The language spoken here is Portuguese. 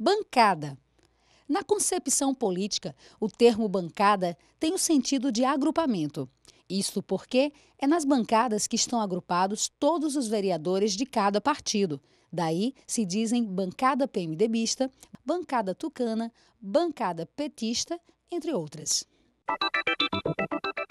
Bancada. Na concepção política, o termo bancada tem o sentido de agrupamento. Isto porque é nas bancadas que estão agrupados todos os vereadores de cada partido. Daí se dizem bancada PMDBista, bancada tucana, bancada petista, entre outras.